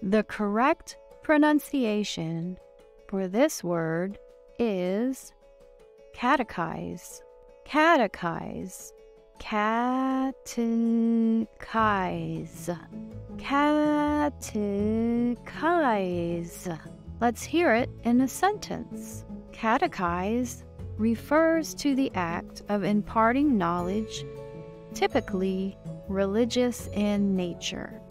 The correct pronunciation for this word is catechize. Catechize. Catechize. Catechize. Let's hear it in a sentence. Catechize refers to the act of imparting knowledge, typically religious in nature.